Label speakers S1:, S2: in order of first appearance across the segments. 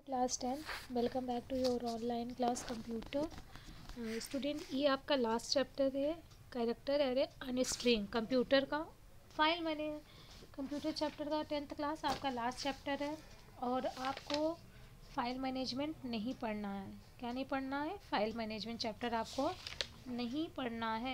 S1: Class 10 welcome back to your online class computer student. ये आपका last chapter है character array and string computer का file मैंने computer chapter का 10th class आपका लास्ट चैप्टर है। और आपको फाइल मैनेजमेंट नहीं पढ़ना है। क्या नहीं पढ़ना है? फाइल मैनेजमेंट चैप्टर आपको नहीं पढ़ना है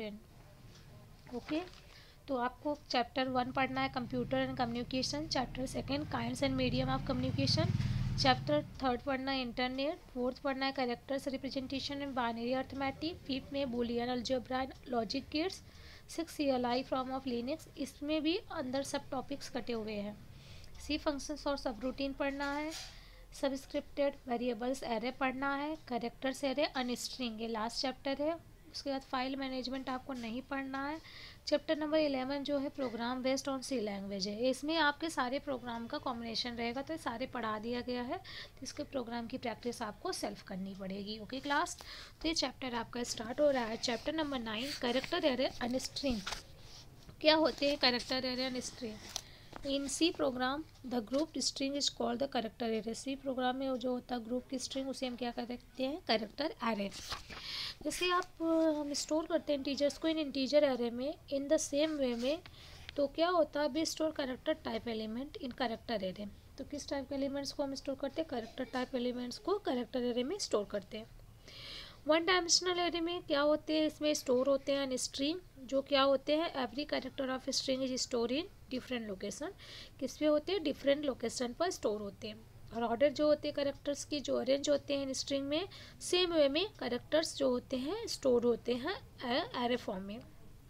S1: स्टूडेंट। ओके, तो आपको चैप्टर 1 पढ़ना है computer and communication, chapter 2 kinds and medium of communication, chapter 3 पढ़ना है इंटरनेट, 4th पढ़ना है characters representation and binary arithmetic, 5th में Boolean algebra and logic gates, 6 CLI form of Linux. इसमें भी अंदर सब टॉपिक्स कटे हुए हैं। सी फंक्शंस और सब रूटीन पढ़ना है, सबस्क्रिप्टेड वेरिएबल्स एरे पढ़ना है, कैरेक्टर्स एरे एंड स्ट्रिंग ये लास्ट चैप्टर है। उसके बाद फाइल मैनेजमेंट आपको नहीं पढ़ना है। चैप्टर नंबर 11 जो है program based on C language है। इसमें आपके सारे प्रोग्राम का कॉम्बिनेशन रहेगा, तो ये सारे पढ़ा दिया गया है। तो इसके प्रोग्राम की प्रैक्टिस आपको सेल्फ करनी पड़ेगी। ओके क्लास, तो ये चैप्टर आपका स्टार्ट हो रहा है। Chapter number 9 character array and string. क्या होते हैं character array and string? In C program the group string is called the character array. C program में जो होता है ग्रुप की स्ट्रिंग, उसे हम क्या करते हैं? Character array. जैसे हम स्टोर करते हैं इंटीजर्स को इन इंटीजर एरे में, इन द सेम वे में तो क्या होता है? We store character type element in character array. तो किस टाइप के एलिमेंट्स को हम स्टोर करते हैं? कैरेक्टर टाइप एलिमेंट्स को कैरेक्टर एरे में स्टोर करते हैं। वन डायमेंशनल एरे में क्या होते हैं? इसमें स्टोर होते हैं स्ट्रिंग, जो क्या होते हैं? Every character of string is store in different location. किस पे होते हैं? डिफरेंट लोकेशन पर स्टोर होते हैं। और ऑर्डर जो होते हैं कैरेक्टर्स की जो अरेंज होते हैं स्ट्रिंग में, सेम वे में कैरेक्टर्स जो होते हैं स्टोर होते हैं एरे फॉर्म में।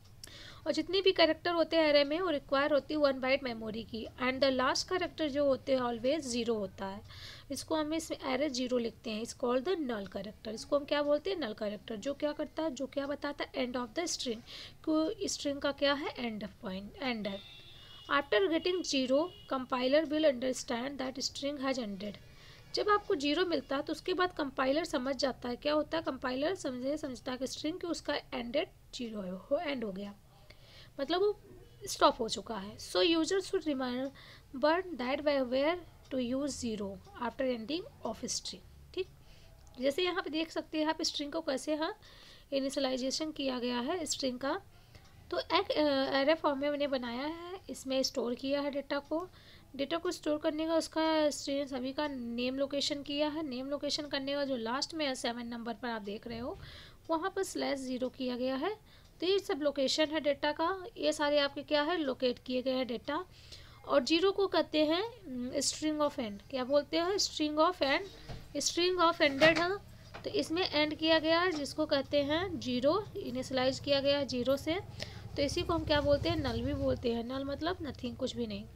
S1: और जितने भी कैरेक्टर होते हैं एरे में वो रिक्वायर होती है 1 बाइट मेमोरी की। एंड द लास्ट कैरेक्टर जो होते हैं ऑलवेज 0 होता है। इसको हम इसमें एरे 0 लिखते हैं। इस कॉल्ड द नल कैरेक्टर। इसको हम क्या बोलते हैं? Null character. जो क्या करता है? जो क्या बताता है? End of the string. क्यों स्ट्रिंग का क्या है? एंड पॉइंट, एंड है। After getting 0 compiler will understand that string has ended. जब आपको 0 मिलता है तो उसके बाद कंपाइलर समझ जाता है। क्या होता है? कंपाइलर समझता है कि स्ट्रिंग कि उसका एंडेड 0 है, वो एंड हो गया, मतलब वो स्टॉप हो चुका है। So user should remember that where to use 0 after ending of string. ठीक, जैसे यहाँ पे देख सकते हैं, यहाँ पे स्ट्रिंग को कैसे इनिशियलाइजेशन किया गया है स्ट्रिंग का। तो एक एरे फॉर्म में मैंने बनाया है, इसमें स्टोर किया है डेटा को स्टोर करने का उसका स्ट्रिंग सभी का नेम लोकेशन किया है। नेम लोकेशन करने का जो लास्ट में 7 नंबर पर आप देख रहे हो वहाँ पर /0 किया गया है। तो ये सब लोकेशन है डेटा का, ये सारे आपके क्या है? लोकेट किए गए हैं डेटा। और 0 को कहते हैं स्ट्रिंग ऑफ एंड। क्या बोलते हैं? String of end. String of ended है, तो इसमें एंड किया गया है जिसको कहते हैं 0, इनिशियलाइज किया गया है 0 से। तो इसी को हम क्या बोलते हैं? नल भी बोलते हैं। नल मतलब नथिंग, कुछ भी नहीं।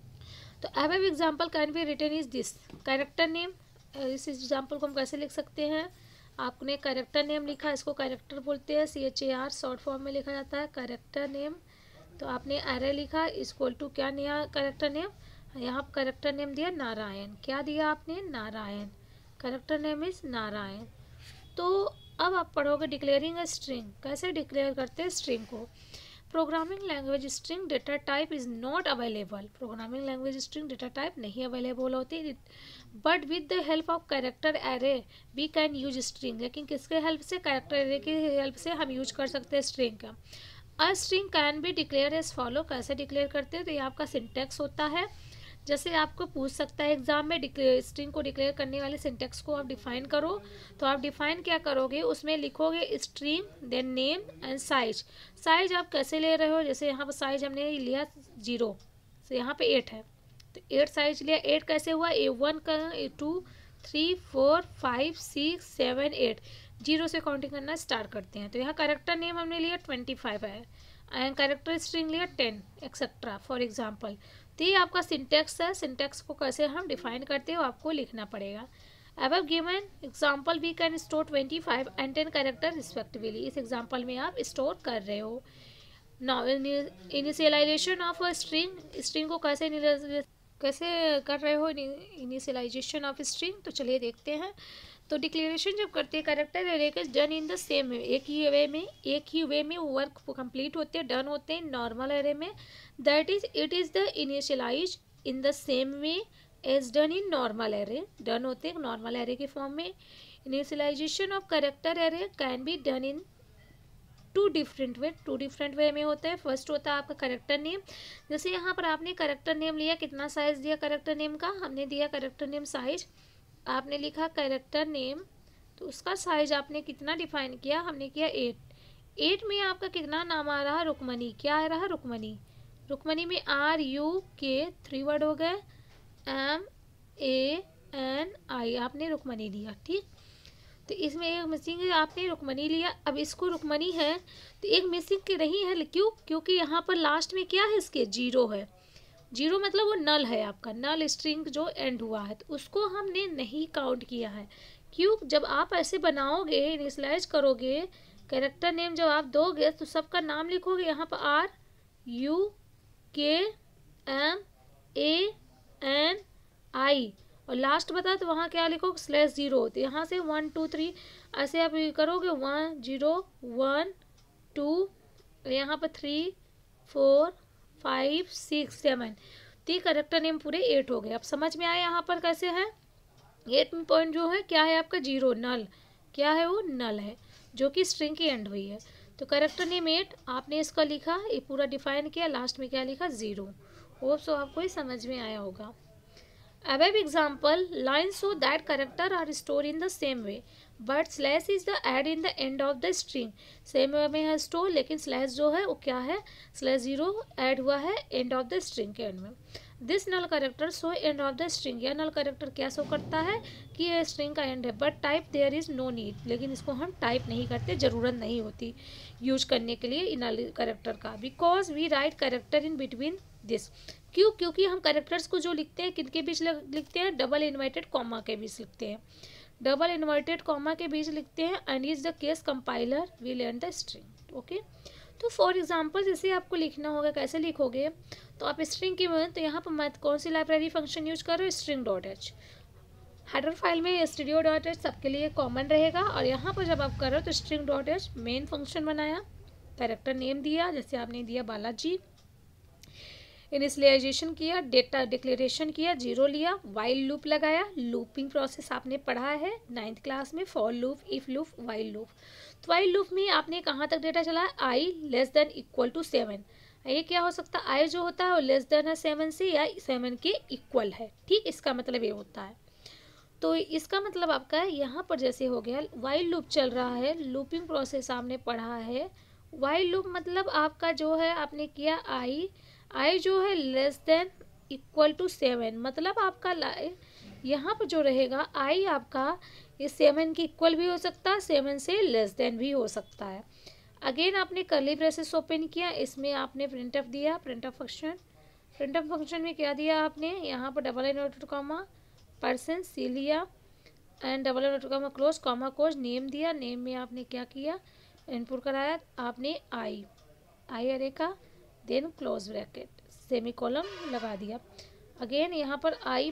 S1: तो above example can be written is this character name. इस एग्जाम्पल को हम कैसे लिख सकते हैं? आपने कैरेक्टर नेम लिखा, इसको कैरेक्टर बोलते हैं, CHAR शॉर्ट फॉर्म में लिखा जाता है कैरेक्टर नेम। तो आपने एरे लिखा इक्वल टू क्या नया कैरेक्टर नेम? यहाँ कैरेक्टर नेम दिया नारायण। क्या दिया आपने? Narayan. Character name is Narayan. तो अब आप पढ़ोगे डिक्लेयरिंग अ स्ट्रिंग। कैसे डिक्लेयर करते हैं स्ट्रिंग को? Programming language string data type is not available. Programming language string data type नहीं अवेलेबल होती, but with the help of character array we can use string. लेकिन किसके हेल्प से? Character array की हेल्प से हम यूज कर सकते हैं स्ट्रिंग का। A string can be declare as follow. कैसे डिक्लेयर करते हैं? तो ये आपका सिंटेक्स होता है। जैसे आपको पूछ सकता है एग्जाम में स्ट्रिंग को डिक्लेयर करने वाले सिंटेक्स को आप डिफाइन करो, तो आप डिफाइन क्या करोगे? उसमें लिखोगे string then name and size. Size आप कैसे ले रहे हो? जैसे यहाँ पर साइज हमने लिया 0, तो यहाँ पे 8 है, तो 8 साइज लिया। 8 कैसे हुआ? A1 का, A2, 3, 4, 5, 6, 7, 8 0 से काउंटिंग करना स्टार्ट करते हैं। तो यहाँ कैरेक्टर नेम हमने लिया 25 है एंड कैरेक्टर स्ट्रिंग लिया 10 एक्सेट्रा फॉर एग्जाम्पल। तो ये आपका सिंटेक्स है। सिंटेक्स को कैसे हम डिफाइन करते हो आपको लिखना पड़ेगा। Above given example we can store 25 and 10 character respectively. इस एग्जाम्पल में आप स्टोर कर रहे हो। Now initialization of a string. String को कैसे कर रहे हो इनिशियलाइजेशन ऑफ स्ट्रिंग? तो चलिए देखते हैं। तो डिक्लेरेशन जब करते हैं कैरेक्टर एरे के done in the same way, एक ही वे में वर्क कंप्लीट होते हैं, डन होते हैं नॉर्मल एरे में। That is it is the initialize in the same way as done in normal array, done होते हैं नॉर्मल एरे के फॉर्म में। Initialization of character array can be done in two different way में होता है। First होता है आपका कैरेक्टर नेम। जैसे यहाँ पर आपने कैरेक्टर नेम लिया, कितना साइज दिया कैरेक्टर नेम का, हमने दिया कैरेक्टर नेम साइज, आपने लिखा कैरेक्टर नेम, तो उसका साइज आपने कितना डिफाइन किया, हमने किया 8 में आपका कितना नाम आ रहा, रुक्मणी, क्या आ रहा, रुक्मणी। रुक्मणी में RUK 3 वर्ड हो गए, MANI आपने रुक्मणी लिया, ठीक। तो इसमें एक मिसिंग है, आपने रुक्मणी लिया। अब इसको रुक्मणी है तो एक मिसिंग के नहीं है, क्यों, क्योंकि यहाँ पर लास्ट में क्या है, इसके 0 है। 0 मतलब वो नल है, आपका नल स्ट्रिंग जो एंड हुआ है, तो उसको हमने नहीं काउंट किया है। क्यों, जब आप ऐसे बनाओगे, इनिशियलाइज करोगे, कैरेक्टर नेम जब आप दोगे तो सबका नाम लिखोगे, यहाँ पर RUKMANI और लास्ट बता तो वहाँ क्या लिखोगे, /0। तो यहाँ से 1 2 3 ऐसे आप करोगे, 1 0 1 2, यहाँ पर 3 4 5 6 7, तो कैरेक्टर नेम पूरे 8 हो गए। अब समझ में आया यहाँ पर कैसे है। 8 पॉइंट जो है क्या है आपका, 0 नल, क्या है वो नल है, जो कि स्ट्रिंग की एंड हुई है। तो कैरेक्टर नेम 8 आपने इसका लिखा, ये पूरा डिफाइन किया, लास्ट में क्या लिखा, 0। होप सो आपको ये समझ में आया होगा। Above example, lines show that characters are stored in the same way, but slash is the add in the end of the string. Same way में है store, लेकिन slash जो है वो क्या है, /0 ऐड हुआ है end of the string के end में। This null character show end of the string, यह null character क्या शो करता है कि यह string का end है, but type there is no need, लेकिन इसको हम टाइप नहीं करते, ज़रूरत नहीं होती यूज करने के लिए null character का, because we write character in between this। क्यों, क्योंकि हम कैरेक्टर्स को जो लिखते हैं किनके बीच लिखते हैं, डबल इन्वर्टेड कॉमा के बीच लिखते हैं, डबल इन्वर्टेड कॉमा के बीच लिखते हैं, end is the case compiler will end the string. Okay, तो फॉर एग्जांपल जैसे आपको लिखना होगा, कैसे लिखोगे, तो आप स्ट्रिंग की मदद, तो यहाँ पर मैं कौन सी लाइब्रेरी फंक्शन यूज कर रहे हो, string.h। हेडर फाइल में studio.h सबके लिए कॉमन रहेगा, और यहाँ पर जब आप कर रहे हो तो string.h मेन फंक्शन बनाया, कैरेक्टर नेम दिया, जैसे आपने दिया बालाजी, इनिशियलाइजेशन किया, डेटा डिक्लेरेशन किया, 0 लिया, वाइल लूप लगाया, लूपिंग प्रोसेस आपने पढ़ा है 9th क्लास में, for loop, if loop, while loop. तो वाइल लूप में आपने कहाँ तक डेटा चला है, i <= 7। ये क्या हो सकता है, i जो होता है वो लेस देन है 7 से, या 7 के इक्वल है, ठीक, इसका मतलब ये होता है। तो इसका मतलब आपका यहाँ पर जैसे हो गया, वाइल लूप चल रहा है, लूपिंग प्रोसेस आपने पढ़ा है। वाइल लूप मतलब आपका जो है आपने किया i जो है <= 7, मतलब आपका यहाँ पर जो रहेगा i आपका ये 7 के इक्वल भी हो सकता है, 7 से लेस देन भी हो सकता है। अगेन आपने कर्ली ब्रेसेस ओपन किया, इसमें आपने प्रिंटफ दिया, प्रिंटफ फंक्शन में क्या दिया आपने, यहाँ पर डबल इन्वर्टेड कॉमा %c लिया, and double inverted comma close comma cause name दिया, नेम में आपने क्या किया, इनपुट कराया आपने i अरे का, देन क्लोज ब्रैकेट सेमीकोलन लगा दिया। अगेन यहाँ पर i++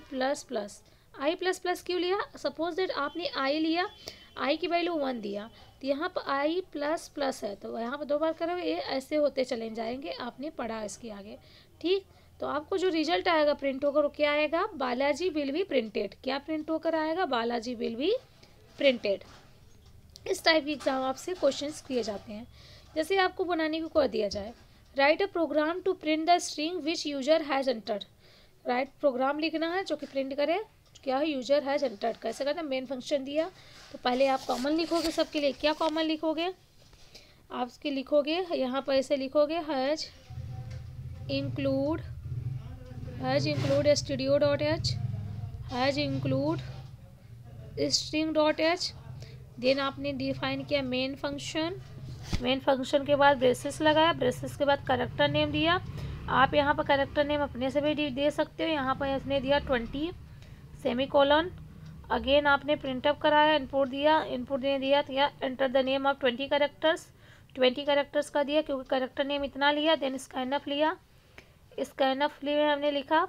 S1: क्यों लिया, सपोज दैट आपने i लिया, i की वैल्यू 1 दिया, तो यहाँ पर i++ है, तो यहाँ पर 2 बार करोगे, ये ऐसे होते चले जाएंगे, आपने पढ़ा इसके आगे, ठीक। तो आपको जो रिजल्ट आएगा प्रिंट होकर, क्या आएगा, बालाजी विल बी प्रिंटेड, क्या प्रिंट होकर आएगा, बालाजी विल बी प्रिंटेड। इस टाइप के एग्जाम आपसे क्वेश्चंस किए जाते हैं। जैसे आपको बनाने को कह दिया जाए, write a program to print the string which user has entered, write program लिखना है जो कि प्रिंट करे, क्या है, यूजर हैज़ एंटर्ड। कैसे करना, मेन फंक्शन दिया, तो पहले आप कॉमन लिखोगे सबके लिए, क्या कॉमन लिखोगे, आप इसके लिखोगे यहाँ पर ऐसे लिखोगे, has include studio.h, has include string.h, then आपने डिफाइन किया मेन फंक्शन के बाद ब्रेसेस लगाया, ब्रेसेस के बाद कैरेक्टर नेम दिया। आप यहाँ पर कैरेक्टर नेम अपने से भी दे सकते हो, यहाँ पर इसने दिया 20 सेमीकोलन। अगेन आपने प्रिंटअप कराया, इनपुट ने दिया तो या enter the name of 20 characters का दिया, क्योंकि कैरेक्टर नेम इतना लिया। देन स्कैनफ लिया, स्कैनफ लिए हमने लिखा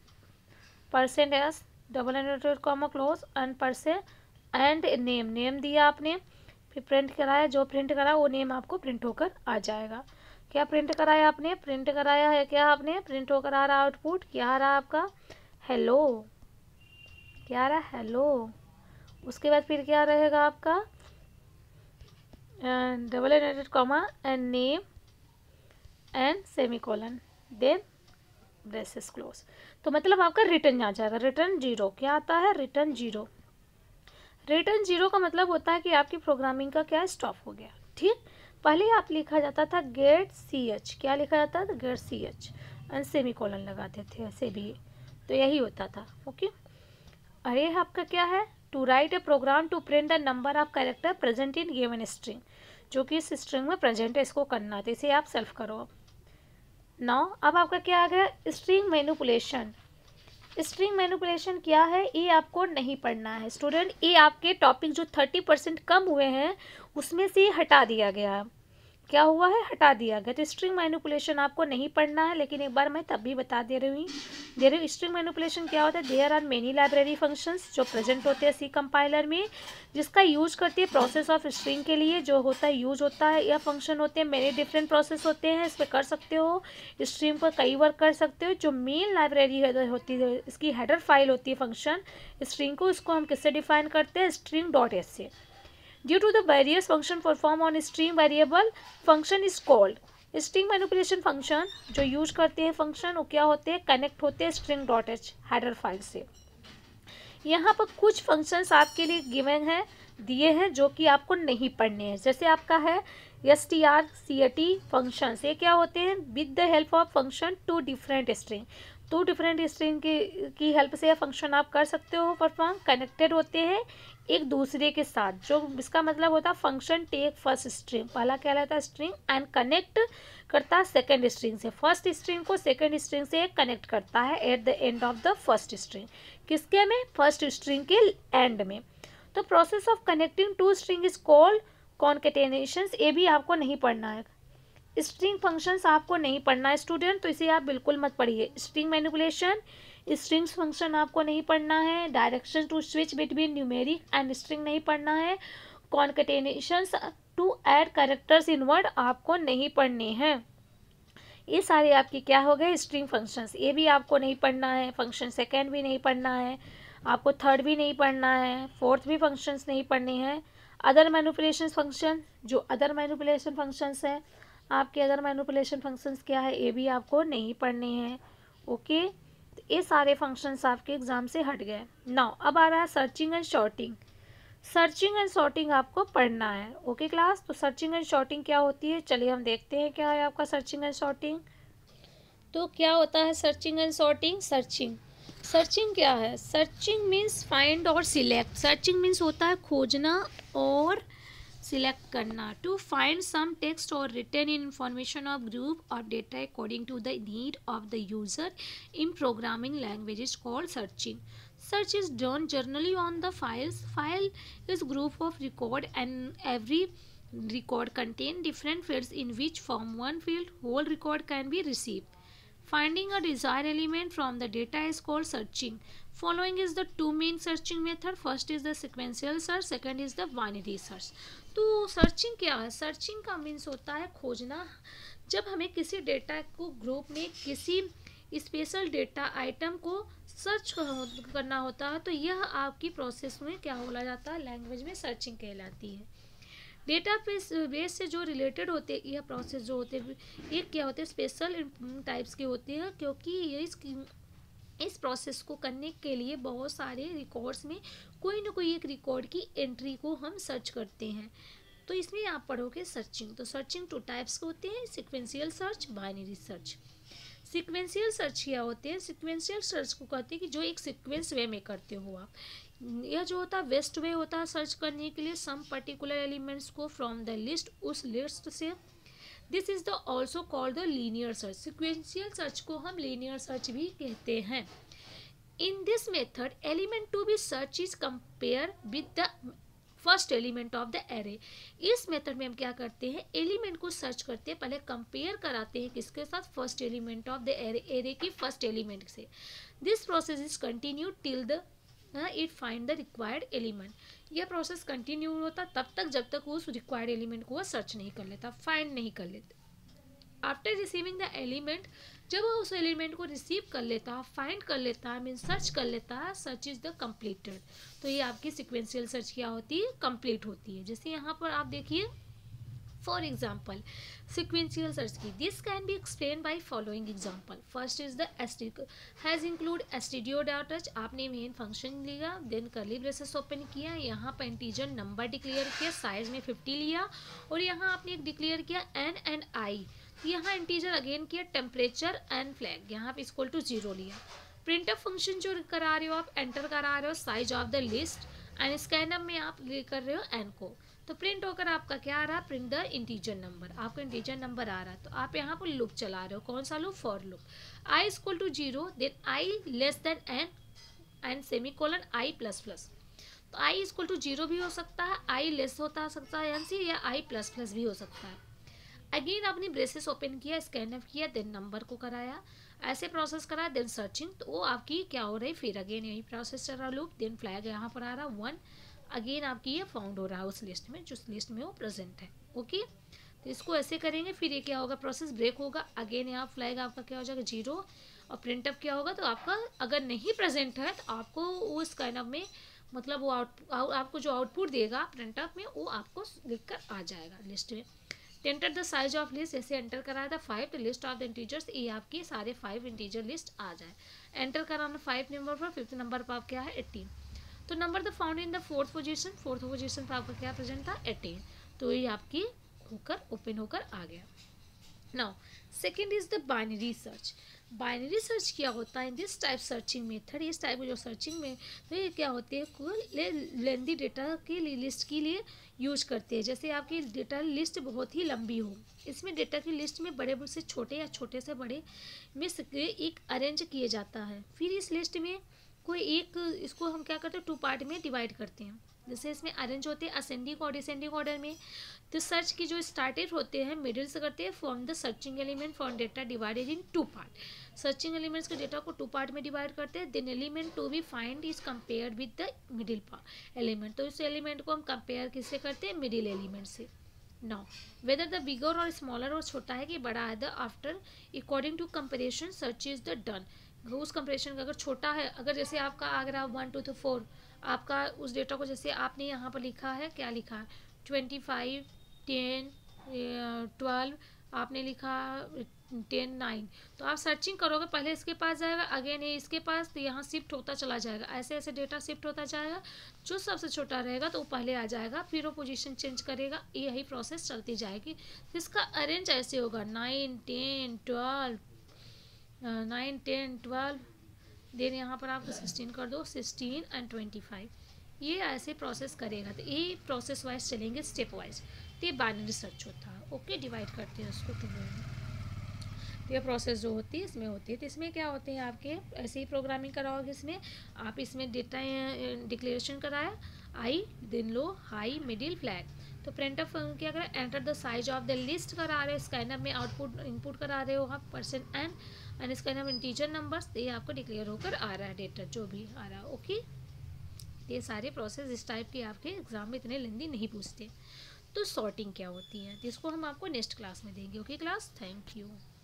S1: %s double inverted comma close and name दिया आपने, फिर प्रिंट कराया, जो प्रिंट करा वो नेम आपको प्रिंट होकर आ जाएगा। क्या प्रिंट कराया आपने, प्रिंट कराया है क्या आपने, प्रिंट होकर आ रहा आउटपुट, क्या आ रहा आपका, हेलो। क्या आ रहा है, हेलो। उसके बाद फिर क्या रहेगा आपका, double inverted comma and name and semicolon, then braces close. तो मतलब आपका रिटर्न आ जाएगा, रिटर्न 0। क्या आता है, रिटर्न 0। रिटर्न 0 का मतलब होता है कि आपकी प्रोग्रामिंग का क्या स्टॉप हो गया। ठीक, पहले आप लिखा जाता था गेट CH, क्या लिखा जाता था, गेट CH एंड सेमीकोलन लगाते थे, ऐसे भी तो यही होता था। ओके, अरे आपका क्या है, to write a program to print the number of character present in given string, जो कि इस स्ट्रिंग में प्रेजेंट है, इसको करना था, इसे आप सेल्फ करो। नाउ अब आपका क्या आ गया, स्ट्रिंग मैनिपुलेशन। स्ट्रिंग मैनिपुलेशन क्या है, ये आपको नहीं पढ़ना है स्टूडेंट। ये आपके टॉपिक जो 30% कम हुए हैं उसमें से हटा दिया गया है। क्या हुआ है, हटा दिया गया। तो स्ट्रिंग मैनिपुलेशन आपको नहीं पढ़ना है, लेकिन एक बार मैं तब भी बता दे रही हूँ। स्ट्रिंग मैनिपुलेशन क्या होता है, there are many library functions जो प्रेजेंट होते हैं सी कंपाइलर में, जिसका यूज करती है प्रोसेस ऑफ स्ट्रिंग के लिए जो होता है यूज होता है। यह फंक्शन होते हैं, मेरे डिफरेंट प्रोसेस होते हैं, इस पर कर सकते हो, स्ट्रिंग पर कई वर्क कर सकते हो। जो मेन लाइब्रेरी होती है, इसकी हेडर फाइल होती है फंक्शन स्ट्रिंग को, इसको हम किससे डिफाइन करते हैं, string.h से। Due to the various function performed on string variable, function is called string manipulation function। जो यूज करते हैं फंक्शन वो क्या होते हैं, कनेक्ट होते हैं string.h हेडर फाइल से। यहाँ पर कुछ फंक्शंस आपके लिए गिवन है, दिए हैं, जो कि आपको नहीं पढ़ने हैं। जैसे आपका है strcat फंक्शन, ये क्या होते हैं, with the help of function two different string. Two different string की हेल्प से यह फंक्शन आप कर सकते हो परफॉर्म, कनेक्टेड होते हैं एक दूसरे के साथ। जो इसका मतलब होता है फंक्शन टेक फर्स्ट स्ट्रिंग, पहला क्या रहता है स्ट्रिंग, एंड कनेक्ट करता है सेकेंड स्ट्रिंग से। फर्स्ट स्ट्रिंग को सेकेंड स्ट्रिंग से कनेक्ट करता है at the end of the first string. किसके में, फर्स्ट स्ट्रिंग के एंड में। तो process of connecting two string is called concatenations. ये भी आपको नहीं पढ़ना है, स्ट्रिंग फंक्शंस आपको नहीं पढ़ना है स्टूडेंट, तो इसे आप बिल्कुल मत पढ़िए। स्ट्रिंग मैनिपुलेशन, स्ट्रिंग्स फंक्शन आपको नहीं पढ़ना है। Direction to switch between numeric and string नहीं पढ़ना है। Concatenations to add characters in word आपको नहीं पढ़ने हैं। ये सारे आपके क्या हो गए, स्ट्रिंग फंक्शंस। ये भी आपको नहीं पढ़ना है, फंक्शन सेकेंड भी नहीं पढ़ना है, आपको थर्ड भी नहीं पढ़ना है, फोर्थ भी फंक्शंस नहीं पढ़ने हैं। अदर मैनिपुलेशन फंक्शन, जो अदर मैनिपुलेशन फंक्शंस हैं आपके, अदर मैनिपुलेशन फंक्शंस क्या है, ये भी आपको नहीं पढ़ने हैं। ओके, तो ये सारे फंक्शंस आपके एग्जाम से हट गए। नाउ अब आ रहा है searching and sorting. Searching and sorting आपको पढ़ना है। ओके क्लास, तो सर्चिंग एंड शॉर्टिंग क्या होती है, चलिए हम देखते हैं क्या है आपका सर्चिंग एंड शॉर्टिंग। तो क्या होता है सर्चिंग एंड शॉर्टिंग, सर्चिंग क्या है, सर्चिंग मीन्स फाइंड और सिलेक्ट। सर्चिंग मीन्स होता है खोजना और सिलेक्ट करना। टू फाइंड सम टेक्स्ट और रिटन इन्फॉर्मेशन ऑफ ग्रुप और data according to the need of the user in programming language is called searching. Search is done generally on the files. File is group of record and every record contain different fields in which from one field whole record can be received. Finding a desired element from the data is called searching. Following is the two main searching method. First is the sequential search, second is the binary search. तो searching क्या है, searching का means होता है खोजना। जब हमें किसी डेटा को ग्रुप में किसी स्पेशल डेटा आइटम को सर्च करना होता है, तो यह आपकी प्रोसेस में क्या बोला जाता है, लैंग्वेज में सर्चिंग कहलाती है। डेटा बेस से जो रिलेटेड होते हैं यह प्रोसेस जो होते हैं ये क्या होते हैं, स्पेशल टाइप्स के होते हैं, क्योंकि ये इस प्रोसेस को करने के लिए बहुत सारे रिकॉर्ड्स में कोई ना कोई एक रिकॉर्ड की एंट्री को हम सर्च करते हैं। तो इसमें आप पढ़ोगे सर्चिंग। तो सर्चिंग टू टाइप्स के होते हैं, sequential search, binary search. Sequential search क्या होते हैं, सिक्वेंशियल सर्च को कहते हैं कि जो एक सीक्वेंस वे में करते हो आप। यह जो होता है बेस्ट वे होता है सर्च करने के लिए सम पर्टिकुलर एलिमेंट्स को फ्रॉम द लिस्ट, उस लिस्ट से। This is the also called the linear search. Sequential search को हम लीनियर सर्च भी कहते हैं। In this method element to be search is compare with the first element of the array. इस method में हम क्या करते हैं, एलिमेंट को सर्च करते हैं, पहले कंपेयर कराते हैं किसके साथ, first element of the array, array की फर्स्ट एलिमेंट से। This process is continue till the it find the required element. यह प्रोसेस कंटिन्यू होता तब तक जब तक उस रिक्वायर्ड एलिमेंट को वह सर्च नहीं कर लेता, फाइंड नहीं कर लेता। आफ्टर रिसीविंग द एलिमेंट जब वो उस एलिमेंट को रिसीव कर लेता है, फाइंड कर लेता है, मीन सर्च कर लेता है, सर्च इज द कंप्लीटेड। तो ये आपकी सिक्वेंशियल सर्च क्या होती है, कंप्लीट होती है। जैसे यहाँ पर आप देखिए for example sequential search key. This can be explained by following example. First is the has include stdio.h. आपने मेन फंक्शन लिया, देन कर्ली ब्रेसेस ओपन किया, यहाँ पर इंटीजर नंबर डिक्लेयर किया, साइज में 50 लिया, और यहाँ आपने एक डिक्लेयर किया n एंड i। यहाँ इंटीजर अगेन किया, टेम्परेचर एंड फ्लैग यहाँ पे इक्वल टू 0 लिया। प्रिंटअप फंक्शन जो करा रहे हो आप, एंटर करा रहे हो size of the list, and scanf में आप कर रहे हो n को। तो प्रिंट होकर आपका क्या आ रहा है, प्रिंट द इंटीजर नंबर, आपका इंटीजर नंबर आ रहा है। तो आप यहाँ पर लूप चला रहे हो, कौन सा loop, for loop. i equal to 0, then i less than n and semicolon i plus plus. तो i इक्वल टू 0 भी हो सकता है, i लेस होता सकता है यानी या i प्लस प्लस भी हो सकता है। अगेन आपने ब्रेसेस ओपन किया, स्कैन किया, देन नंबर को कराया, ऐसे प्रोसेस करा, देन सर्चिंग, तो वो आपकी क्या हो रही, फिर अगेन यही प्रोसेस चल रहा लूप, देन फ्लैग यहाँ पर आ रहा 1, अगेन आपकी ये फाउंड हो रहा है उस लिस्ट में जिस लिस्ट में वो प्रेजेंट है। ओके, तो इसको ऐसे करेंगे, फिर ये क्या होगा, प्रोसेस ब्रेक होगा, अगेन यहाँ फ्लैग आपका क्या हो जाएगा 0, और प्रिंटअप क्या होगा, तो आपका अगर नहीं प्रेजेंट है तो आपको उस काइंड ऑफ में मतलब वो आपको जो आउटपुट देगा प्रिंटअप में वो आपको लिख कर आ जाएगा लिस्ट में। Enter the size of list, जैसे एंटर कराया था 5, तो लिस्ट ऑफ द इंटीजर्स, ये आपकी सारे 5 इंटीजर लिस्ट आ जाए। एंटर कराना 5 नंबर पर, 5th नंबर पर आप क्या है 18। तो number the found in the 4th position, 4th position पर आपका क्या प्रेजेंट था 18। तो ये आपकी होकर ओपन होकर आ गया। Now second is the binary search. Binary search क्या होता है, दिस टाइप सर्चिंग मेथड, इस टाइप जो सर्चिंग में तो ये क्या होते हैं, लेंदी डेटा के लिए लिस्ट के लिए यूज करते हैं। जैसे आपकी डेटा लिस्ट बहुत ही लंबी हो, इसमें डेटा की लिस्ट में बड़े से छोटे या छोटे से बड़े में एक अरेंज किया जाता है। फिर इस लिस्ट में कोई एक, इसको हम क्या करते हैं 2 पार्ट में डिवाइड करते हैं। जैसे इसमें अरेंज होते हैं असेंडिंग और डिसेंडिंग ऑर्डर में। तो सर्च की जो स्टार्टेड होते हैं मिडिल से करते हैं, from the searching element from data divided in 2 part. Searching elements के डेटा को 2 पार्ट में डिवाइड करते हैं। Then element to be find is compare with the middle element. तो इस एलिमेंट को हम कंपेयर किससे करते हैं, मिडिल एलिमेंट से। नाउ वेदर द बिगर और स्मॉलर और छोटा है कि बड़ा है, the after according to comparison search is the done. उस कंपेरिजन का अगर छोटा है, अगर जैसे आपका आ रहा 1 2 4, आपका उस डेटा को जैसे आपने यहाँ पर लिखा है, क्या लिखा है 25 10 12, आपने लिखा 10 9, तो आप सर्चिंग करोगे पहले इसके पास जाएगा, अगेन ये इसके पास, तो यहाँ शिफ्ट होता चला जाएगा, ऐसे ऐसे डेटा शिफ्ट होता जाएगा। जो सबसे छोटा रहेगा तो वो पहले आ जाएगा, फिर वो पोजीशन चेंज करेगा, यही प्रोसेस चलती जाएगी। इसका अरेंज ऐसे होगा 9 10 12 9 10 12, देन यहाँ पर आपको 16 कर दो, 16 एंड 25, ये ऐसे प्रोसेस करेगा। तो ये प्रोसेस वाइज चलेंगे, स्टेप वाइज। तो ये बाइनरी सर्च होता है। ओके, डिवाइड करते हैं उसको टू में। तो ये प्रोसेस जो होती है इसमें होती है। तो इसमें क्या होते हैं आपके, ऐसे ही प्रोग्रामिंग कराओगे इसमें आप, इसमें डेटा डिक्लेरेशन कराया i, then low, high, middle, flag. तो प्रिंटअप क्या करें, enter the size of the list करा रहे हो, स्कैनर में आउटपुट इनपुट करा रहे हो आप %n, and scanner integer numbers, ये आपको डिक्लेयर होकर आ रहा है डेटा जो भी आ रहा है। ओके, ये सारे प्रोसेस इस टाइप के आपके एग्जाम में इतने लेंदी नहीं पूछते। तो सॉर्टिंग क्या होती है, इसको हम आपको नेक्स्ट क्लास में देंगे। Okay class, thank you.